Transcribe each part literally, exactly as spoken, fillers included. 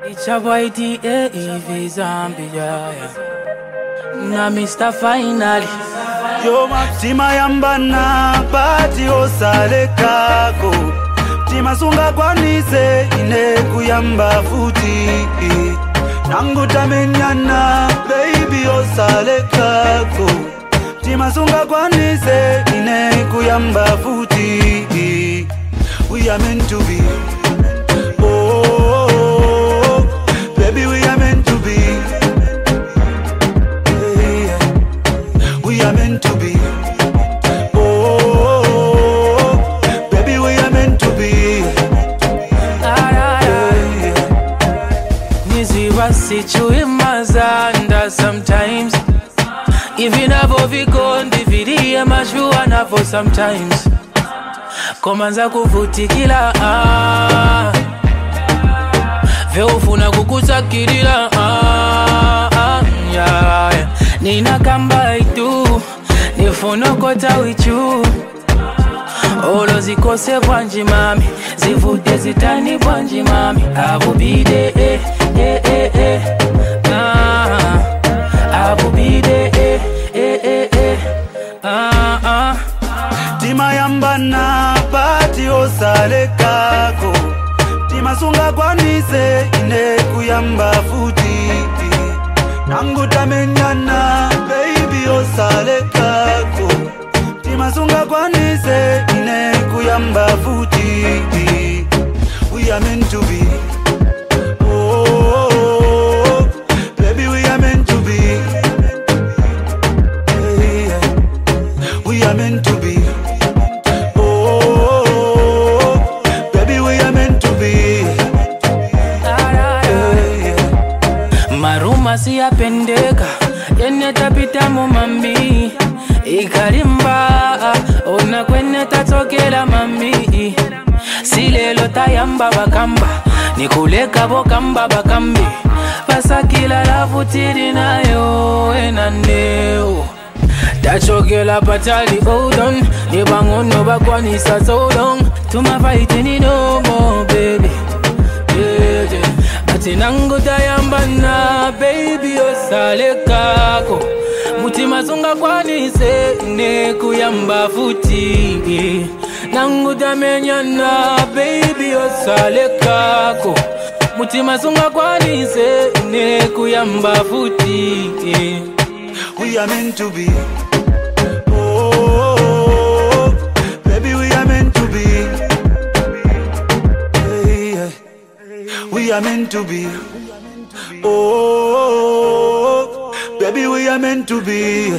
It's a boy D A E V Zombie, yeah, yeah. Na Mister Finally. Yo tima yambana pati osale kako tima sunga kwanise ine kuyamba futi nangu tamenyana baby osale kako tima sunga kwanise ine kuyamba futi. We are meant to be. Oh, baby, we are meant to be. We are meant to be. Oh, baby, we are meant to be. Nizi wasichu imazanda sometimes. Even above vikondi vidiye mashua nafo sometimes. Komanza kuvutikila ah. Veufuna kukusakirila ah, ah, yeah, yeah. Nina kamba itu Nifuno kota wichu Olo zikose bwanji mami Zivute zitani bwanji mami Abubide eh, eh, eh, eh. Ah, abubide eh, eh, eh, eh. Ah, ah. Tima yambana pati osale kako tima sunga kwanise ine kuyamba futi nangu tamenyana baby osale kako tima sunga kwanise ine kuyamba futi. We are meant to be. Oh, baby, we are meant to be. We are meant to be. Siya pendeka yene tapita mu mami ikarimba ona kwene tatokela mami silelo tayamba bakamba nikuleka bokamba bakambi pasakila lavutiri nayo enaneo tachokela patali hold on nibangono bakwanisa so long tuma fighting no more baby yeah, yeah. Nangu tayambana baby osale kako mutima sunga kwanise ine kuyamba futi nangu tamenyana baby osale kako mutima sunga kwanise ine kuyamba futi. We are meant to be. Oh, baby, we are meant to be. We are meant to be. Oh, baby, we are meant to be.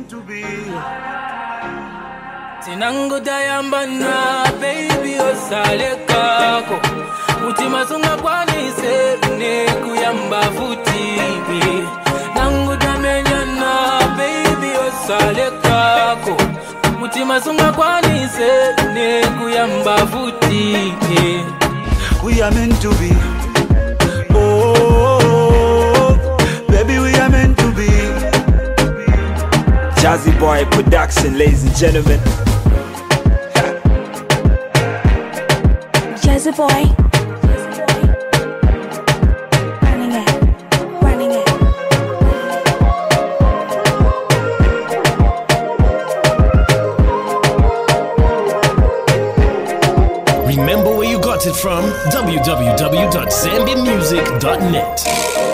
Tinangu tayambana baby osale kako mutima sunga kwanise ne kuyamba futi nangu tamenyana baby osale kako mutima sunga kwanise ne kuyamba futi. We are meant to be. Oh, baby, we are meant to be. Jazzy Boy Production, ladies and gentlemen. Jazzy Boy. Running it, running it. Remember where you got it from? w w w dot zambia music dot net.